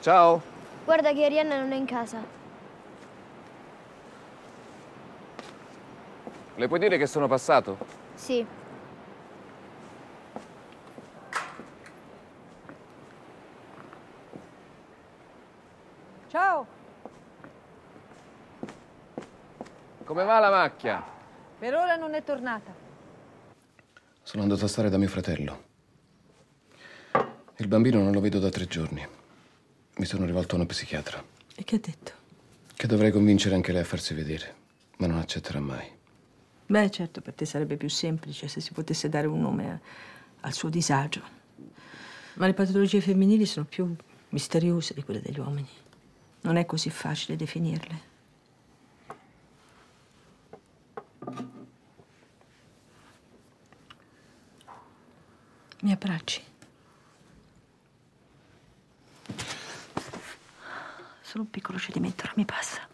Ciao. Guarda che Arianna non è in casa. Le puoi dire che sono passato? Sì. Ciao, Come va la macchia? per ora non è tornata. Sono andato a stare da mio fratello. Il bambino non lo vedo da 3 giorni. Mi sono rivolto a uno psichiatra. E che ha detto? Che dovrei convincere anche lei a farsi vedere, ma non accetterà mai. Beh, certo, per te sarebbe più semplice se si potesse dare un nome al suo disagio. Ma le patologie femminili sono più misteriose di quelle degli uomini. Non è così facile definirle. Mi abbracci? Solo un piccolo cedimento, ora mi passa.